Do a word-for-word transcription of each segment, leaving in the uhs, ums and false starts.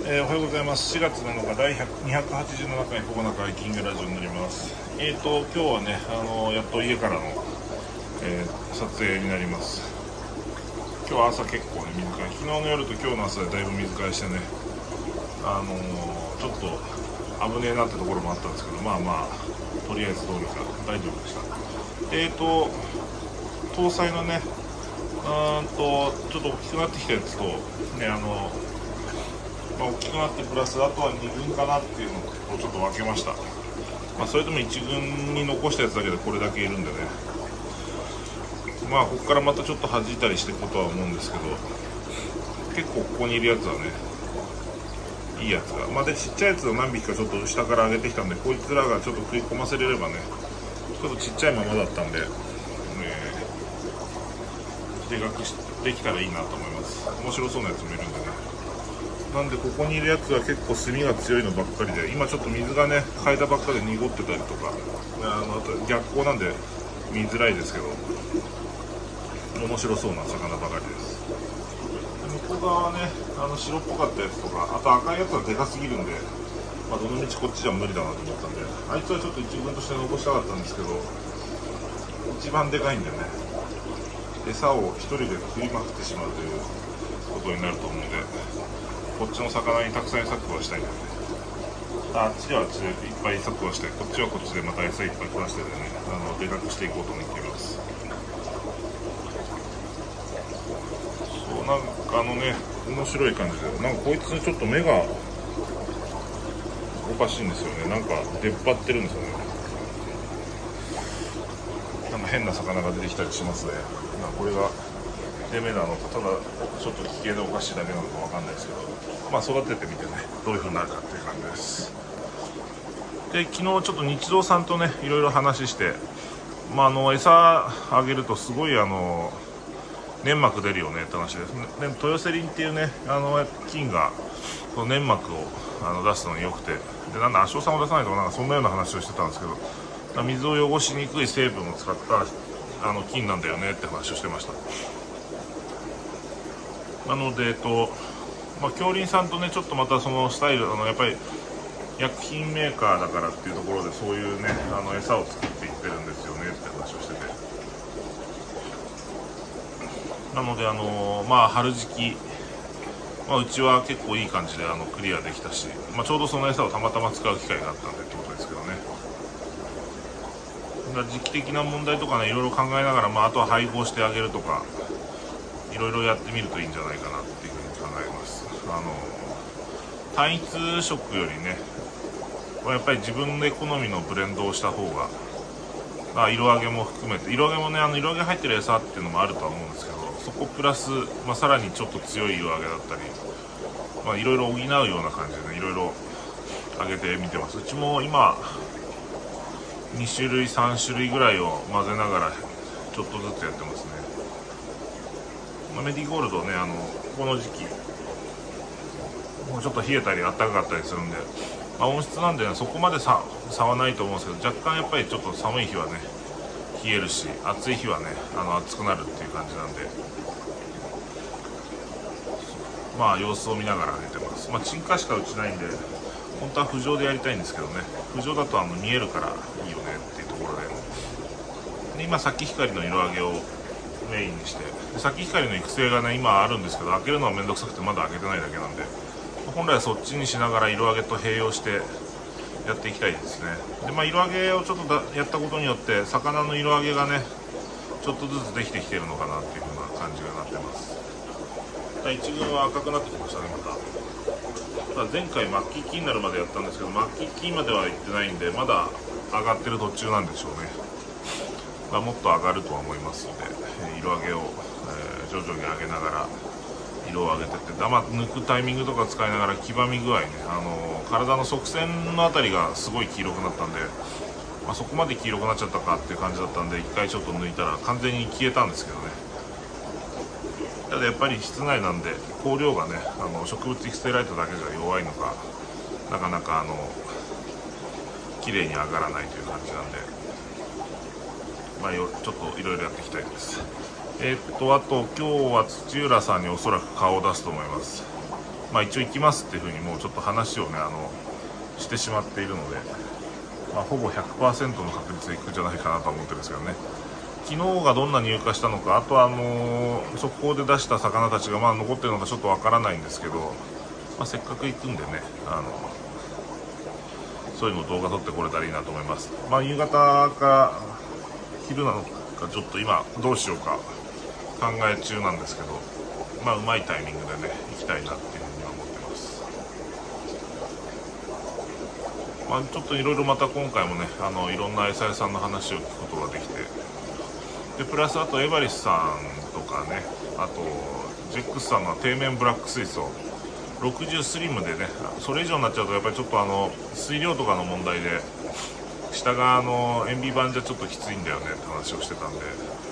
えー、おはようございます。しがつなのかだいにひゃくはちじゅうななかいココナカイキングラジオになります。えーと今日はね、あのー、やっと家からの、えー、撮影になります。今日は朝結構ね水替え、昨日の夜と今日の朝でだいぶ水替えしてね、あのー、ちょっと危ねえなってところもあったんですけど、まあまあとりあえずどうにか大丈夫でした。えーと搭載のね、うーんとちょっと大きくなってきたやつとね、あのまあ、大きくなってプラスあとはに軍かなっていうのをちょっと分けました。まあ、それともいち軍に残したやつだけでこれだけいるんでね、まあここからまたちょっと弾いたりしていくことは思うんですけど、結構ここにいるやつはねいいやつが、まあでちっちゃいやつを何匹かちょっと下から上げてきたんで、こいつらがちょっと食い込ませれればね、ちょっとちっちゃいままだったんで、ね、でかくしてきたらいいなと思います。面白そうなやつもいるんでね。なんでここにいるやつは結構炭が強いのばっかりで、今ちょっと水がね変えたばっかで濁ってたりとか、あのあと逆光なんで見づらいですけど、面白そうな魚ばかりです。で向こう側はね、あの白っぽかったやつとか、あと赤いやつはでかすぎるんで、まあ、どのみちこっちじゃ無理だなと思ったんで、あいつはちょっと一軍として残したかったんですけど、一番でかいんでね、餌を一人で食いまくってしまうということになると思うんで、こっちの魚にたくさん餌食わしたいんだよね。あっちはあっちでいっぱい餌食わして、こっちはこっちでまた餌いっぱい食わしてでね、あのでかくしていこうと思っています。そう、なんかあのね、面白い感じで、なんかこいつちょっと目がおかしいんですよね。なんか出っ張ってるんですよね。なんか変な魚が出てきたりしますね。まあ、これが出目なのか、ただちょっと危険でおかしいだけなのかわかんないですけど、まあ育ててみてね、どういう風になるかっていう感じです。で、昨日ちょっと日堂さんとねいろいろ話して、まあ、あの餌あげるとすごいあの粘膜出るよねって話ですね。で豊セリンっていうね、あの菌がその粘膜をあの出すのによくて、でなんだ亜硝酸を出さないとか、なんかそんなような話をしてたんですけど、水を汚しにくい成分を使ったあの菌なんだよねって話をしてました。なので、えっとまあ、恐林さんとねちょっとまたそのスタイル、あのやっぱり薬品メーカーだからっていうところで、そういうねあの餌を作っていってるんですよねって話をしてて、なのであのまあ春時期、まあ、うちは結構いい感じであのクリアできたし、まあ、ちょうどその餌をたまたま使う機会があったんでってことですけどね。だから時期的な問題とかねいろいろ考えながら、まあ、あとは配合してあげるとかいろいろやってみるといいんじゃないかなっていうふうに考えます。あの単一食よりね、やっぱり自分で好みのブレンドをした方が、まあ、色揚げも含めて、色揚げもねあの色揚げ入ってる餌っていうのもあるとは思うんですけど、そこプラス、まあ、さらにちょっと強い色揚げだったり、まあ、いろいろ補うような感じでねいろいろ揚げてみてます。うちも今にしゅるいさんしゅるいぐらいを混ぜながらちょっとずつやってますね。まあ、メディゴールドね、あのこの時期もうちょっと冷えたり暖かかったりするんで、まあ、温室なんで、ね、そこまで差はないと思うんですけど、若干やっぱりちょっと寒い日はね冷えるし、暑い日はねあの暑くなるっていう感じなんで、まあ様子を見ながらあげてます。まあ沈下しか打ちないんで、本当は浮上でやりたいんですけどね、浮上だとあの見えるからいいよねっていうところで、で今先光の色揚げをメインにして、で先光の育成がね今あるんですけど、開けるのはめんどくさくてまだ開けてないだけなんで、本来はそっちにしながら色揚げと併用してやっていきたいですね。で、まあ、色揚げをちょっとだやったことによって魚の色揚げがねちょっとずつできてきてるのかなっていう風な感じがなってます。一軍は赤くなってきましたねまた。ただ前回末期期になるまでやったんですけど、末期期までは行ってないんで、まだ上がってる途中なんでしょうね。まあ、もっと上がるとは思いますので、色揚げを、えー、徐々に上げながら色を上げてって、ダマ抜くタイミングとか使いながら黄ばみ具合ね、あのー、体の側線のあたりがすごい黄色くなったんで、まあ、そこまで黄色くなっちゃったかっていう感じだったんで、一回ちょっと抜いたら完全に消えたんですけどね。ただやっぱり室内なんで香料がね、あの植物育成ライトだけじゃ弱いのか、なかなかあの綺麗に上がらないという感じなんで、まあ、よちょっといろいろやっていきたいです。えー、っとあと今日は土浦さんにおそらく顔を出すと思います。 まあ一応行きますっていうふうにもうちょっと話をねあのしてしまっているので、まあ、ほぼ ひゃくパーセント の確率で行くんじゃないかなと思ってるんですけどね。昨日がどんな入荷したのか、あとはあのー、速報で出した魚たちがまあ残ってるのかちょっとわからないんですけど、まあ、せっかく行くんでね、あのそういうのを動画撮ってこれたらいいなと思います。まあ、夕方か昼なのかちょっと今どうしようか考え中なんですけど、まあうまいタイミングでね行きたいなっていうふうには思ってます。まあ、ちょっといろいろまた今回もねあのいろんな餌屋さんの話を聞くことができて、でプラスあとエバリスさんとかね、あとジェックスさんの底面ブラック水槽ろくじゅうスリムでね、それ以上になっちゃうとやっぱりちょっとあの水量とかの問題で下があの塩ビ板じゃちょっときついんだよねって話をしてたんで、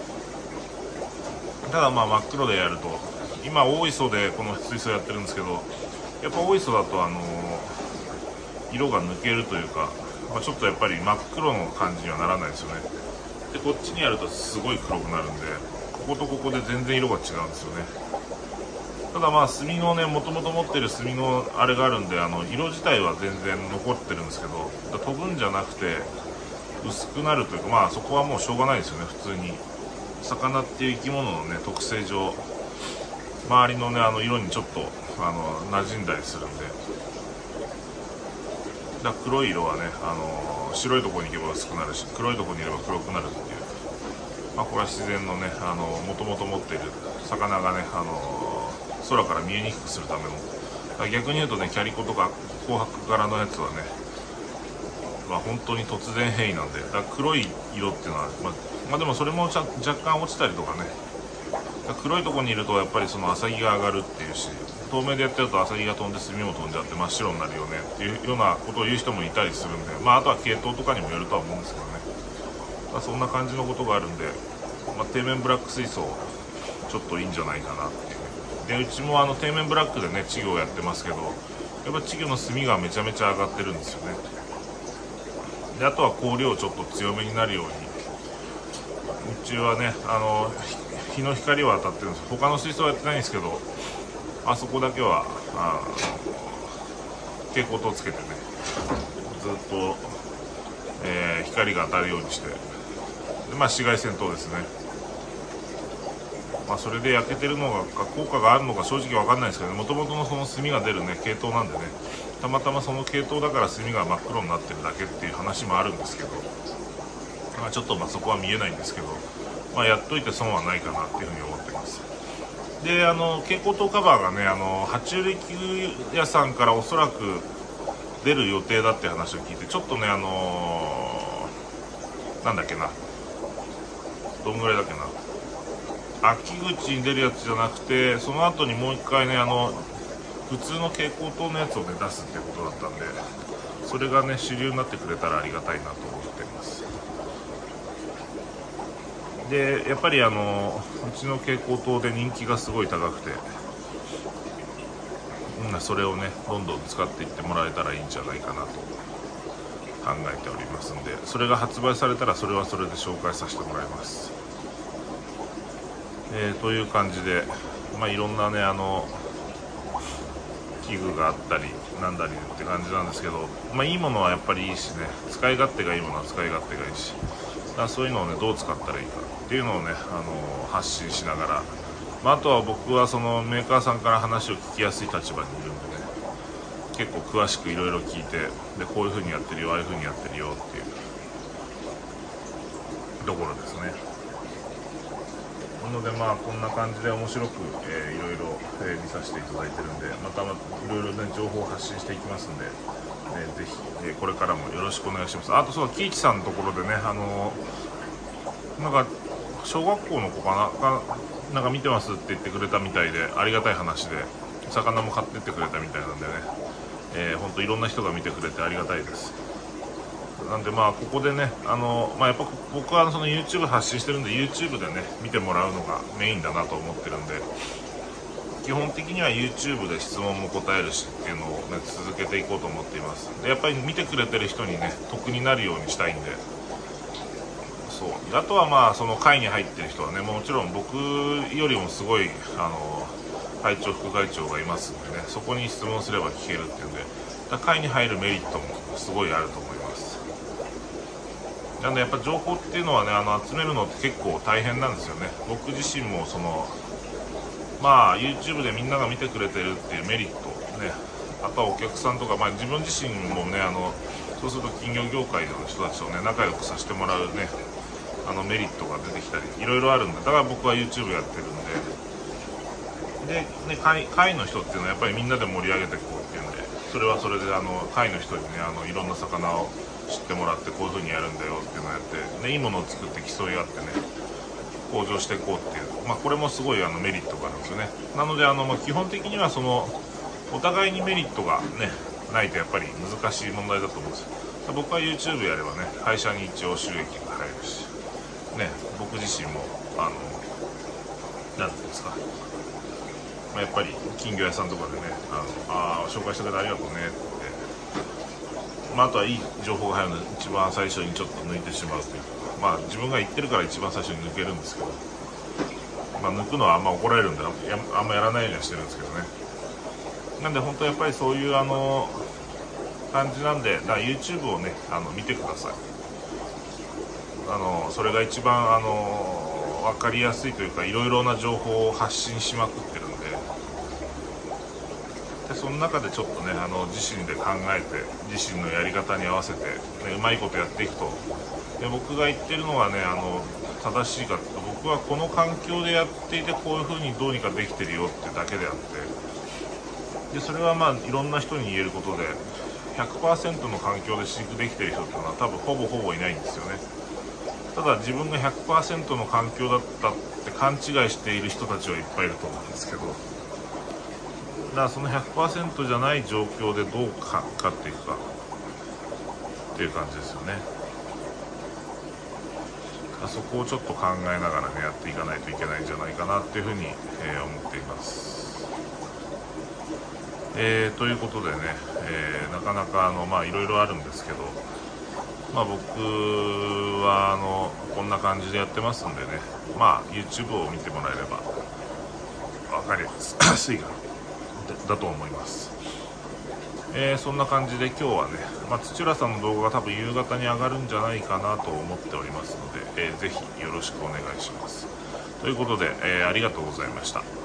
ただまあ真っ黒でやると、今大磯でこの水槽やってるんですけど、やっぱ大磯だとあの色が抜けるというか、まあ、ちょっとやっぱり真っ黒の感じにはならないですよね。でこっちにやるとすごい黒くなるんで、こことここで全然色が違うんですよね。ただまあ炭のね、もともと持ってる炭のあれがあるんで、あの色自体は全然残ってるんですけど、飛ぶんじゃなくて薄くなるというか、まあそこはもうしょうがないですよね。普通に魚っていう生き物のね特性上、周りのねあの色にちょっとあの馴染んだりするんで、だ黒い色はね、あの白いところに行けば薄くなるし、黒いところにいれば黒くなるっていう、まあ、これは自然のね、あのもともと持っている魚がね、あの空から見えにくくするための、逆に言うとねキャリコとか紅白柄のやつはね、まあ、本当に突然変異なんで、だ黒い色っていうのは、まあ、まあでもそれも若干落ちたりとかね、黒いところにいるとやっぱりそのアサギが上がるっていうし、透明でやってるとアサギが飛んで炭も飛んじゃって真っ白になるよねっていうようなことを言う人もいたりするんで、まああとは系統とかにもよるとは思うんですけどね、まあ、そんな感じのことがあるんで、まあ、底面ブラック水槽ちょっといいんじゃないかなっていう。でうちもあの底面ブラックでね稚魚をやってますけど、やっぱ稚魚の炭がめちゃめちゃ上がってるんですよね。であとは香料ちょっと強めになるように、うちはねあの日の光は当たってるんです。他の水槽はやってないんですけど、あそこだけはあ蛍光灯つけてねずっと、えー、光が当たるようにして、でまあ紫外線灯ですね、まあ、それで焼けてるのが効果があるのか正直分かんないですけど、もともとのその炭が出るね系統なんでね、たまたまその系統だから炭が真っ黒になってるだけっていう話もあるんですけど、まあ、ちょっとまあそこは見えないんですけど、まあ、やっといて損はないかなっていうふうに思ってます。であの蛍光灯カバーがね、あの爬虫類屋さんからおそらく出る予定だって話を聞いて、ちょっとねあのー、なんだっけな、どんぐらいだっけな、秋口に出るやつじゃなくて、その後にもう一回ねあの普通の蛍光灯のやつをね出すっていうことだったんで、それがね主流になってくれたらありがたいなと思っています。でやっぱりあのうちの蛍光灯で人気がすごい高くて、うん、それをねどんどん使っていってもらえたらいいんじゃないかなと考えておりますんで、それが発売されたらそれはそれで紹介させてもらいます。えー、という感じで、まあ、いろんなねあの器具があったりなんだりって感じなんですけど、まあ、いいものはやっぱりいいしね、使い勝手がいいものは使い勝手がいいし、だからそういうのをねどう使ったらいいかっていうのをね、あの発信しながら、まあ、あとは僕はそのメーカーさんから話を聞きやすい立場にいるんでね、結構詳しくいろいろ聞いて、でこういう風にやってるよああいう風にやってるよっていうところですね。なのでまあこんな感じで面白く、えー、いろいろ、えー、見させていただいてるんで、またいろいろね情報を発信していきますんで、えー、ぜひ、えー、これからもよろしくお願いします。あとそう喜一さんのところでね、あのー、なんか小学校の子かながなんか見てますって言ってくれたみたいで、ありがたい話で魚も買ってってくれたみたいなんでね、えー、ほんといろんな人が見てくれてありがたいです。なんでまあここでね、あのまあ、やっぱ僕はその YouTube 発信してるんで YouTube でね見てもらうのがメインだなと思ってるんで、基本的には YouTube で質問も答えるしっていうのをね続けていこうと思っています。でやっぱり見てくれてる人にね得になるようにしたいんで、そうあとはまあその会に入ってる人はね、もちろん僕よりもすごいあの会長副会長がいますんでね、そこに質問すれば聞けるっていうんで、会に入るメリットもすごいあると思います。なんでやっぱ情報っていうのはね、あの集めるのって結構大変なんですよね。僕自身もそのまあ YouTube でみんなが見てくれてるっていうメリットね、あとはお客さんとか、まあ、自分自身もね、あのそうすると金融業界の人たちとね仲良くさせてもらうね、あのメリットが出てきたりいろいろあるんで、だから僕は YouTube やってるんで、で、ね、会, 会の人っていうのはやっぱりみんなで盛り上げていこうっていうんで、それはそれであの会の人にね、あのいろんな魚を知ってもらって、こういう風にやるんだよっていうのをやって、ね、いいものを作って競い合ってね向上していこうっていう、まあ、これもすごいあのメリットがあるんですよね。なのであの、まあ、基本的にはそのお互いにメリットがねないとやっぱり難しい問題だと思うんですよ。僕は YouTube やればね会社に一応収益が入るしね、僕自身もあのなんていうんですか、まあ、やっぱり金魚屋さんとかでね、あのあ紹介してくれてありがとうねって、まあ、あとはいい情報が入るので一番最初にちょっと抜いてしまうというか、まあ自分が言ってるから一番最初に抜けるんですけど、まあ、抜くのはあんま怒られるんであんまやらないようにはしてるんですけどね。なんで本当やっぱりそういうあの感じなんで、だから YouTube をねあの見てください。あのそれが一番あの分かりやすいというか、いろいろな情報を発信しまくってるんで、でその中でちょっとねあの自身で考えて自身のやり方に合わせて、ね、うまいことやっていくと、で僕が言ってるのはねあの正しいかっていうと、僕はこの環境でやっていてこういう風にどうにかできてるよってだけであって、でそれはまあいろんな人に言えることで ひゃくパーセント の環境で飼育できてる人っていうのは多分ほぼほぼいないんですよね。ただ自分が ひゃくパーセント の環境だったって勘違いしている人たちはいっぱいいると思うんですけど、だからその ひゃくパーセント じゃない状況でどうかかっていくかっていう感じですよね。そこをちょっと考えながらねやっていかないといけないんじゃないかなっていうふうに、えー、思っています。えー、ということでね、えー、なかなかあのまあいろいろあるんですけど、まあ僕はあのこんな感じでやってますんでね、まあ YouTube を見てもらえれば分かりやすいかだと思います。えー、そんな感じで今日はね、まあ、土浦さんの動画が多分夕方に上がるんじゃないかなと思っておりますので、えー、ぜひよろしくお願いします。ということで、えー、ありがとうございました。